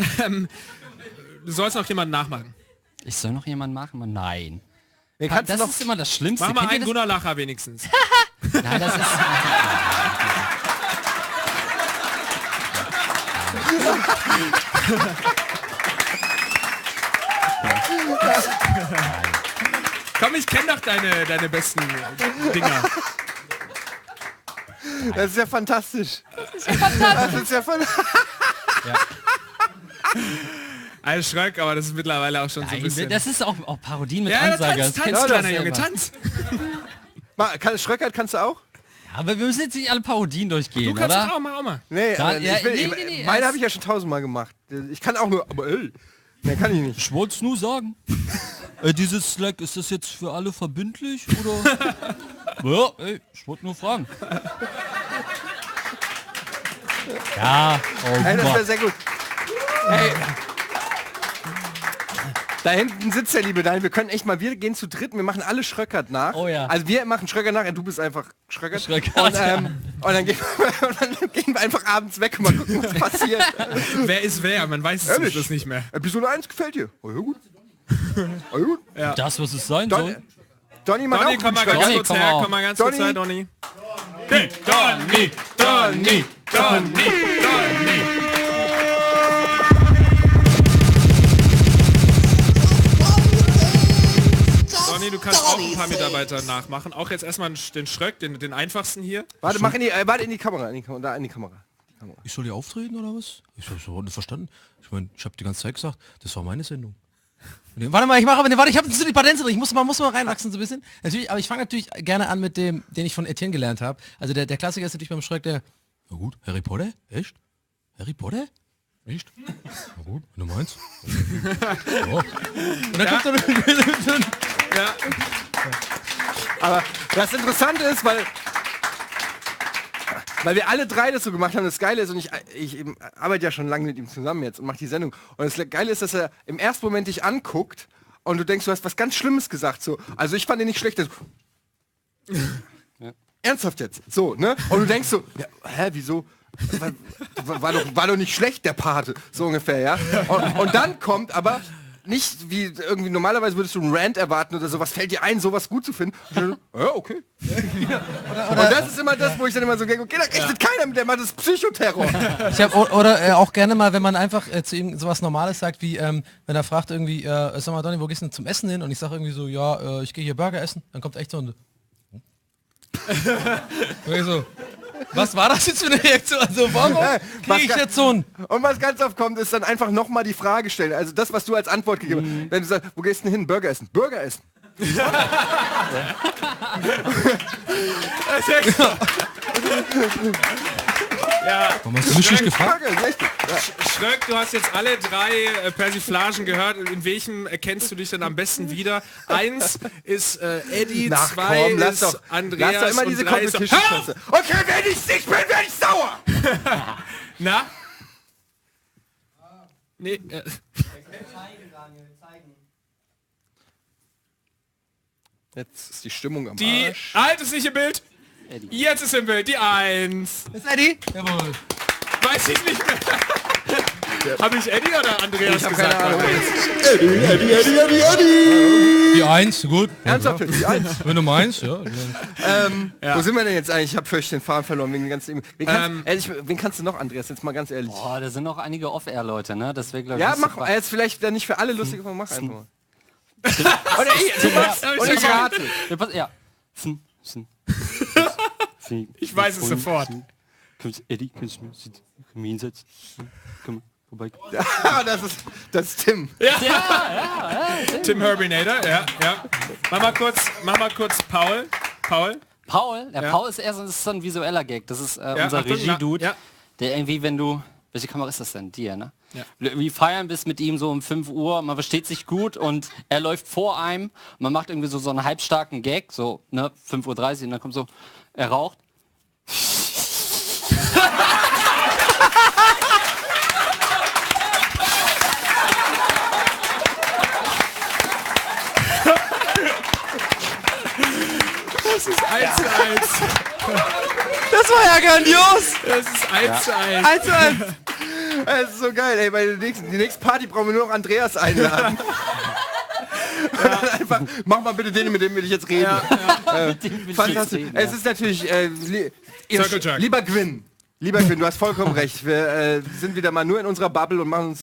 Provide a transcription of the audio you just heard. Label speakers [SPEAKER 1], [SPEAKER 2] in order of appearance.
[SPEAKER 1] Du sollst noch jemanden nachmachen.
[SPEAKER 2] Ich soll noch jemanden machen? Nein.
[SPEAKER 3] Das
[SPEAKER 2] ist immer das Schlimmste.
[SPEAKER 1] Mach mal einen Gunnar Lacher wenigstens.
[SPEAKER 2] Nein, das ist...
[SPEAKER 1] Komm, ich kenne doch deine besten Dinger.
[SPEAKER 3] Das ist ja fantastisch. Das ist ja fantastisch.
[SPEAKER 1] Ein Schröck, aber das ist mittlerweile auch schon so ein bisschen...
[SPEAKER 2] Das ist auch Parodien mit
[SPEAKER 1] ja,
[SPEAKER 2] Ansage.
[SPEAKER 1] Tanz,
[SPEAKER 2] Kennst du
[SPEAKER 1] kleiner
[SPEAKER 2] das
[SPEAKER 1] Junge,
[SPEAKER 2] selber?
[SPEAKER 1] tanz.
[SPEAKER 3] Schröckert kannst du auch?
[SPEAKER 2] Ja, aber wir müssen jetzt nicht alle Parodien durchgehen,
[SPEAKER 1] Du kannst
[SPEAKER 2] oder?
[SPEAKER 1] auch mal.
[SPEAKER 3] Nee,
[SPEAKER 2] Nee,
[SPEAKER 3] meine habe ich ja schon 1000-mal gemacht. Ich kann auch nur, aber nee, kann ich nicht.
[SPEAKER 2] Ich wollte es nur sagen. Dieses Slack, ist das jetzt für alle verbindlich, oder? Ja, ey, ich wollte nur fragen. Ja,
[SPEAKER 3] Hey, das wäre sehr gut. Hey. Da hinten sitzt der liebe Daniel. Wir können echt mal, wir gehen zu dritt, wir machen alle Schröckert nach.
[SPEAKER 2] Oh ja.
[SPEAKER 3] Also wir machen Schröckert nach, du bist einfach Schröckert.
[SPEAKER 2] Schröckert,
[SPEAKER 3] und dann gehen wir einfach abends weg und mal gucken, was passiert.
[SPEAKER 1] Wer ist wer? Man weiß es zum Schluss nicht mehr.
[SPEAKER 3] Episode 1 gefällt dir. Oh, ja gut. Oh, ja gut.
[SPEAKER 1] Ja.
[SPEAKER 2] das, was es sein soll.
[SPEAKER 3] Donny macht
[SPEAKER 1] Donny,
[SPEAKER 3] auch
[SPEAKER 1] komm mal
[SPEAKER 3] guten
[SPEAKER 1] ganz
[SPEAKER 3] Schröckert.
[SPEAKER 1] kurz her.
[SPEAKER 2] komm
[SPEAKER 1] Komm mal ganz kurz
[SPEAKER 3] Donny.
[SPEAKER 1] her, Donny. Donny. Donny, du kannst auch ein paar Mitarbeiter nachmachen. Auch jetzt erstmal den Schröck, den einfachsten hier.
[SPEAKER 3] Warte, mach in die Kamera. Da in die Kamera.
[SPEAKER 4] Ich soll hier auftreten oder was? Ich hab's überhaupt nicht verstanden. Ich meine, ich habe die ganze Zeit gesagt, das war meine Sendung.
[SPEAKER 5] Warte mal, ich habe die Patenz drin. Ich muss mal reinwachsen so ein bisschen. Natürlich, aber ich fange natürlich gerne an mit dem, den ich von Etienne gelernt habe. Also der Klassiker ist natürlich beim Schröck der...
[SPEAKER 4] Na gut, Harry Potter? Echt? Harry Potter? Echt? Na gut, wenn du meinst. Ja.
[SPEAKER 5] Und dann kommt so
[SPEAKER 1] Ja.
[SPEAKER 3] Aber das Interessante ist, weil wir alle drei das so gemacht haben, das Geile ist, und ich eben arbeite ja schon lange mit ihm zusammen jetzt und mache die Sendung. Und das Geile ist, dass er im ersten Moment dich anguckt und du denkst, du hast was ganz Schlimmes gesagt. So. Also ich fand den nicht schlecht. Ernsthaft jetzt. So, ne? Und du denkst so, ja, wieso? War doch nicht schlecht, der Pate. So ungefähr, ja? Und dann kommt aber nicht wie irgendwie, normalerweise würdest du einen Rant erwarten oder so, was fällt dir ein, sowas gut zu finden? Und dann, ja, okay. Und das ist immer das, wo ich dann immer so denke, okay, da rechnet keiner mit, der macht das Psychoterror.
[SPEAKER 5] Oder auch gerne mal, wenn man einfach zu ihm sowas Normales sagt, wie wenn er fragt irgendwie, sag mal Donny, wo gehst du denn zum Essen hin? Und ich sage irgendwie so, ja, ich gehe hier Burger essen. Dann kommt echt so ein... so, was war das jetzt für eine Reaktion? Also warum kriege ich jetzt so ein...
[SPEAKER 3] Und was ganz oft kommt, ist dann einfach nochmal die Frage stellen. Also das, was du als Antwort gegeben hast. Wenn du sagst, wo gehst du denn hin? Burger essen. Burger essen.
[SPEAKER 1] Ja.
[SPEAKER 4] Warum hast du mich nicht gefragt?
[SPEAKER 3] Burger, richtig.
[SPEAKER 1] Schröck, du hast jetzt alle drei Persiflagen gehört. In welchem erkennst du dich denn am besten wieder? 1 ist Eddie, 2
[SPEAKER 3] lass
[SPEAKER 1] ist
[SPEAKER 3] doch
[SPEAKER 1] Andreas
[SPEAKER 3] immer diese
[SPEAKER 1] und 3 ist...
[SPEAKER 3] Competition-Scheiße. Okay, wenn ich nicht bin, werde ich sauer.
[SPEAKER 1] Na? Nee,
[SPEAKER 3] Jetzt ist die Stimmung am
[SPEAKER 1] die
[SPEAKER 3] Arsch.
[SPEAKER 1] ist nicht im Bild. Jetzt ist im Bild die 1.
[SPEAKER 5] Ist Eddie? Jawohl.
[SPEAKER 1] Weiß ich nicht mehr. Habe ich Eddie oder Andreas
[SPEAKER 3] Ich hab
[SPEAKER 1] gesagt?
[SPEAKER 3] keine Ahnung.
[SPEAKER 4] Die 1, gut.
[SPEAKER 3] Ernsthaft, die 1.
[SPEAKER 4] Wenn du meinst, ja.
[SPEAKER 3] Wo sind wir denn jetzt eigentlich? Ich habe fürchterlich den Faden verloren wegen den ganzen... Wen kannst du noch, Andreas? Jetzt mal ganz ehrlich.
[SPEAKER 2] Boah, da sind noch einige Off-Air-Leute, ne? Das wäre, glaube ich,
[SPEAKER 3] Ja,
[SPEAKER 2] nicht
[SPEAKER 3] mach
[SPEAKER 2] so
[SPEAKER 3] jetzt vielleicht nicht für alle lustig, aber mach einfach mal. Oder ich rate.
[SPEAKER 2] Ja.
[SPEAKER 1] Ich weiß es sofort.
[SPEAKER 2] Eddie, kannst du mich hinsetzen? Komm mal vorbei.
[SPEAKER 3] Ja, das ist Tim.
[SPEAKER 1] Tim Herbinator, ja. Mach mal kurz Paul.
[SPEAKER 2] Paul? Paul ist eher so ein visueller Gag. Das ist unser
[SPEAKER 1] Achtung,
[SPEAKER 2] Regie-Dude,
[SPEAKER 1] ja.
[SPEAKER 2] der irgendwie, wenn du... Welche Kamera ist das denn? Die, ne?
[SPEAKER 1] Ja.
[SPEAKER 2] Wie feiern bist mit ihm so um 5 Uhr, man versteht sich gut und er läuft vor einem und man macht irgendwie so einen halbstarken Gag, so, ne, 5:30 Uhr und dann kommt so, er raucht.
[SPEAKER 1] Das ist 1:1.
[SPEAKER 5] Das war ja grandios!
[SPEAKER 1] Das ist 1:1.
[SPEAKER 5] 1:1.
[SPEAKER 3] Das ist so geil, ey. Bei der die nächste Party brauchen wir nur noch Andreas einladen. Einfach, mach mal bitte den, mit dem will ich jetzt reden. Fantastisch. Es ist natürlich, lieber Gwyn, du hast vollkommen recht. Wir sind wieder mal nur in unserer Bubble und machen uns